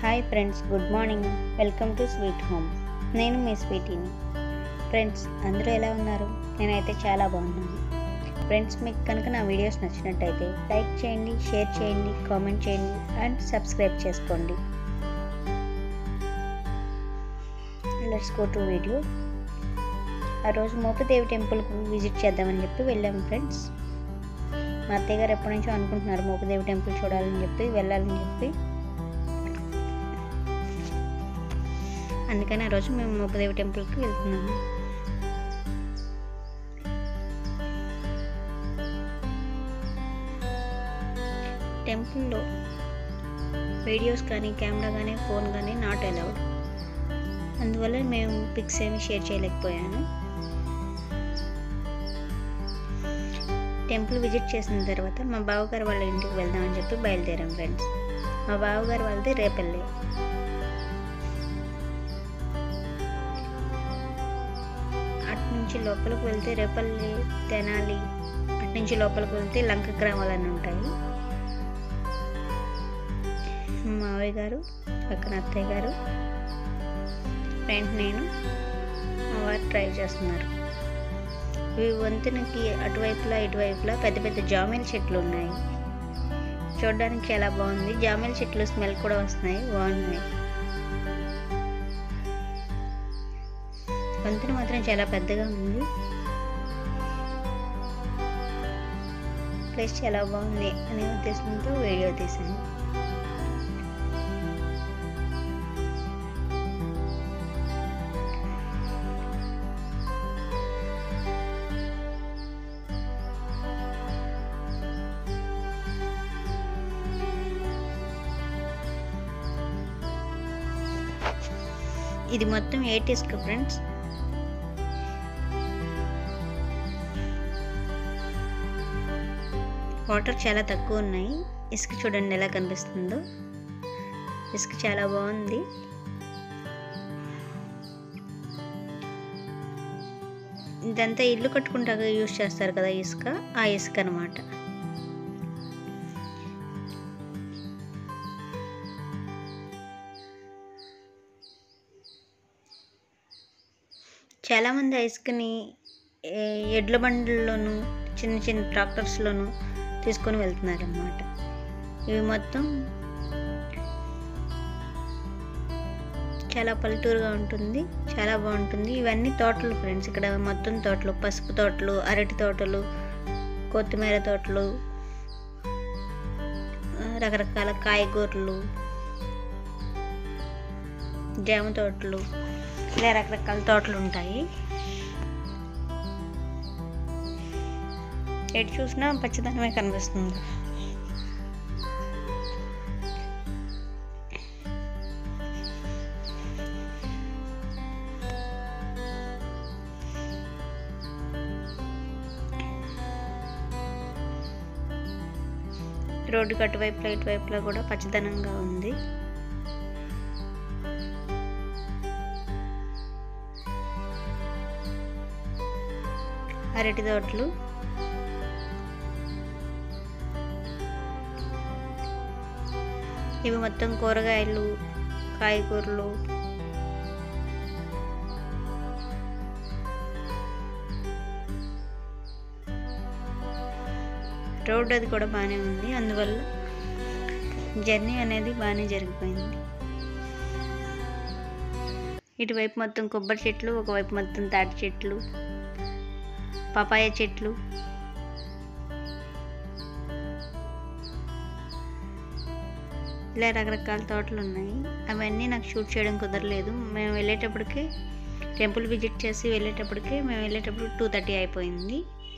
Hi friends, good morning. Welcome to sweet home. నేను మీ స్వీటీని. Friends, అందరూ ఎలా ఉన్నారు? నేనైతే చాలా బాగున్నాను. ఫ్రెండ్స్, మీకు కనుక నా వీడియోస్ నచ్చినట్టయితే లైక్ చేయండి, షేర్ చేయండి, కామెంట్ చేయండి అండ్ సబ్స్క్రైబ్ చేసుకోండి. Let's go to video. ఆ రోజు మోపదేవి టెంపుల్కు విజిట్ చేద్దామని చెప్పి వెళ్ళాము ఫ్రెండ్స్. మా అత్తయ్య గారు ఎప్పటి నుంచో అనుకుంటున్నారు మోపదేవి టెంపుల్ చూడాలని చెప్పి, వెళ్ళాలని చెప్పి. అందుకని ఆ రోజు మేము మోపదేవి టెంపుల్కి వెళ్తున్నాము. టెంపుల్లో వీడియోస్ కానీ, కెమెరా కానీ, ఫోన్ కానీ నాట్ అలౌడ్. అందువల్ల మేము పిక్స్ ఏమి షేర్ చేయలేకపోయాను. టెంపుల్ విజిట్ చేసిన తర్వాత మా బావగారు వాళ్ళ ఇంటికి వెళ్దామని చెప్పి బయలుదేరాం ఫ్రెండ్స్. మా బావగారు వాళ్ళది రేపల్లె. అటునుంచి లోపలికి వెళ్తే రేపల్లి, తెనాలి, అటునుంచి లోపలికి వెళ్తే లంక గ్రామాలన్నీ ఉంటాయి. మావయ్య గారు, పక్కన అత్తయ్య గారు, ఫ్రెండ్ నేను, మా వారు డ్రైవ్ చేస్తున్నారు. ఈ వంతెనకి అటువైపులా ఇటువైపులా పెద్ద పెద్ద జామీల చెట్లు ఉన్నాయి. చూడడానికి చాలా బాగుంది. జామీల చెట్లు స్మెల్ కూడా వస్తున్నాయి, బాగున్నాయి. వంతెన మాత్రం చాలా పెద్దగా ఉంది. ప్లేస్ చాలా బాగుంది అనే ఉద్దేశంతో వీడియో తీసాను. ఇది మొత్తం 8 ఇసుక ఫ్రెండ్స్. వాటర్ చాలా తక్కువ ఉన్నాయి. ఇసుక చూడండి ఎలా కనిపిస్తుందో. ఇసుక చాలా బాగుంది. ఇదంతా ఇల్లు కట్టుకుంటాక యూజ్ చేస్తారు కదా ఇసుక, ఆ ఇసుక అన్నమాట. చాలామంది ఆ ఇసుకని ఎడ్ల బండ్లలోను, చిన్న చిన్న ట్రాక్టర్స్లోను తీసుకొని వెళ్తున్నారు అన్నమాట. ఇవి మొత్తం చాలా పల్లెటూరుగా ఉంటుంది, చాలా బాగుంటుంది. ఇవన్నీ తోటలు ఫ్రెండ్స్. ఇక్కడ మొత్తం తోటలు, పసుపు తోటలు, అరటి తోటలు, కొత్తిమీర తోటలు, రకరకాల కాయగూరలు, జామ తోటలు, ఇలా రకరకాల తోటలు ఉంటాయి. ఎటు చూసినా పచ్చదనమే కనిపిస్తుంది. రోడ్డుకి అటువైపులా ఇటువైపులా కూడా పచ్చదనంగా ఉంది. అరటి తోటలు, ఇవి మొత్తం కూరగాయలు, కాయగూరలు, రోడ్డు అది కూడా బాగానే ఉంది. అందువల్ల జర్నీ అనేది బాగానే జరిగిపోయింది. ఇటువైపు మొత్తం కొబ్బరి చెట్లు, ఒకవైపు మొత్తం తాటి చెట్లు, పపాయ చెట్లు, ఇలా రకరకాల తోటలు ఉన్నాయి. అవన్నీ నాకు షూట్ చేయడం కుదరలేదు. మేము వెళ్ళేటప్పటికి, టెంపుల్ విజిట్ చేసి వెళ్ళేటప్పటికి, మేము వెళ్ళేటప్పుడు 2:30 అయిపోయింది.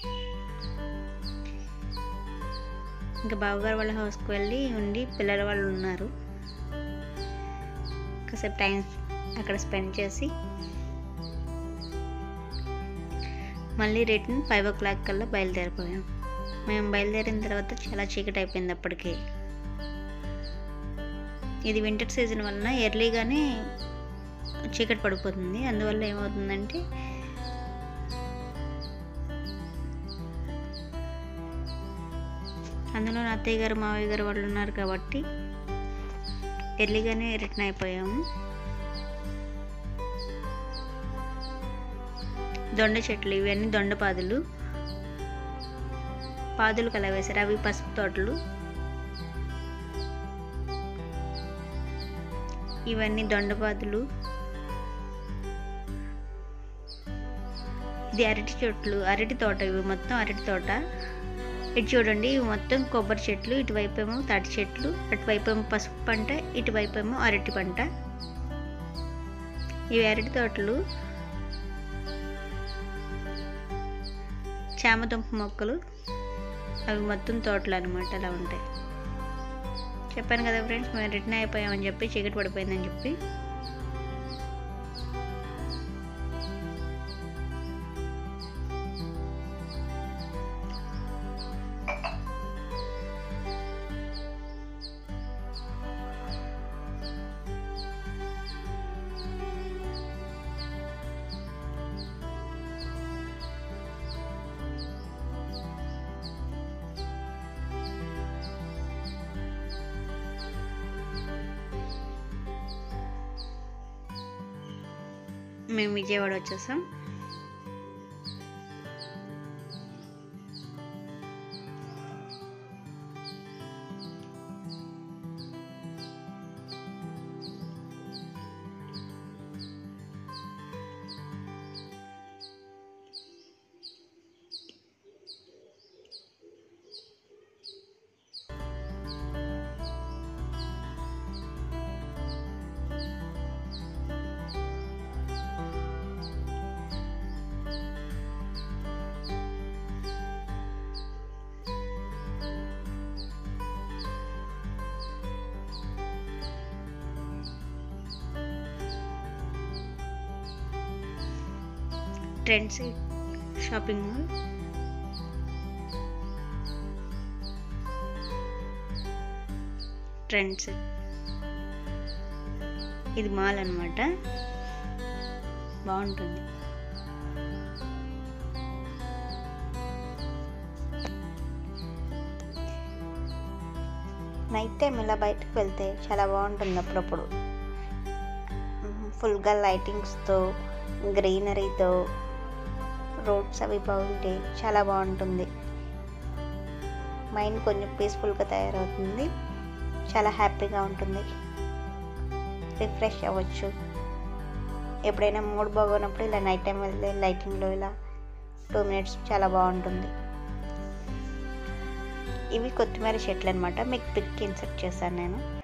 ఇంకా బావగారు వాళ్ళ హౌస్కి వెళ్ళి ఉండి, పిల్లల వాళ్ళు ఉన్నారు, కాసేపు టైం అక్కడ స్పెండ్ చేసి మళ్ళీ రిటర్న్ 5 o'clock కల్లా బయలుదేరిపోయాం. మేము బయలుదేరిన తర్వాత చాలా చీకటి అయిపోయింది అప్పటికే. ఇది వింటర్ సీజన్ వలన ఎర్లీగానే చీకటి పడిపోతుంది. అందువల్ల ఏమవుతుందంటే అందులో అత్తయ్య గారు మావయ్య గారు వాళ్ళు ఉన్నారు కాబట్టి ఎర్లీగానే రిటర్న్ అయిపోయాము. దొండ చెట్లు, ఇవన్నీ దొండ పాదులు కలా వేశారు. అవి పసుపు తోటలు. ఇవన్నీ దొండపాదులు. ఇది అరటి చెట్లు, అరటి తోట. ఇవి మొత్తం అరటి తోట. ఇటు చూడండి, ఇవి మొత్తం కొబ్బరి చెట్లు. ఇటువైపు ఏమో తాటి చెట్లు, అటువైపు ఏమో పసుపు పంట, ఇటువైపు ఏమో అరటి పంట. ఇవి అరటి తోటలు. చామదుంప మొక్కలు, అవి మొత్తం తోటలు అనమాట. అలా ఉంటాయి. చెప్పాను కదా ఫ్రెండ్స్, మేము రిటర్న్ అయిపోయామని చెప్పి, చీకటి పడిపోయిందని చెప్పి. మేము విజయవాడ వచ్చేసాం. Trends shopping mall. ట్రెండ్స్ ఇది మాల్ అన్నమాట. బాగుంటుంది. నైట్ టైం ఇలా బయటకు వెళ్తే చాలా బాగుంటుంది. అప్పుడప్పుడు ఫుల్గా లైటింగ్స్తో, గ్రీనరీతో, రోడ్స్ అవి బాగుంటే చాలా బాగుంటుంది. మైండ్ కొంచెం పీస్ఫుల్గా తయారవుతుంది. చాలా హ్యాపీగా ఉంటుంది. రిఫ్రెష్ అవ్వచ్చు. ఎప్పుడైనా మూడ్ బాగున్నప్పుడు ఇలా నైట్ టైం వెళ్తే లైటింగ్లో ఇలా 2 minutes చాలా బాగుంటుంది. ఇవి కొత్తిమీర చెట్లు అనమాట. మీకు పిక్ ఇన్సర్ట్ చేశాను నేను.